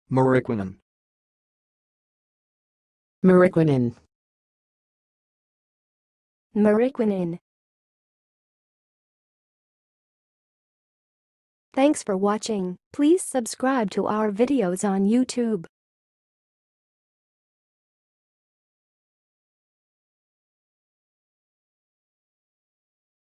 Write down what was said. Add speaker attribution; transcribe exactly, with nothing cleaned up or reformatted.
Speaker 1: meriquinone,
Speaker 2: meriquinone,
Speaker 3: meriquinone. Thanks for watching. Please subscribe to our videos on YouTube.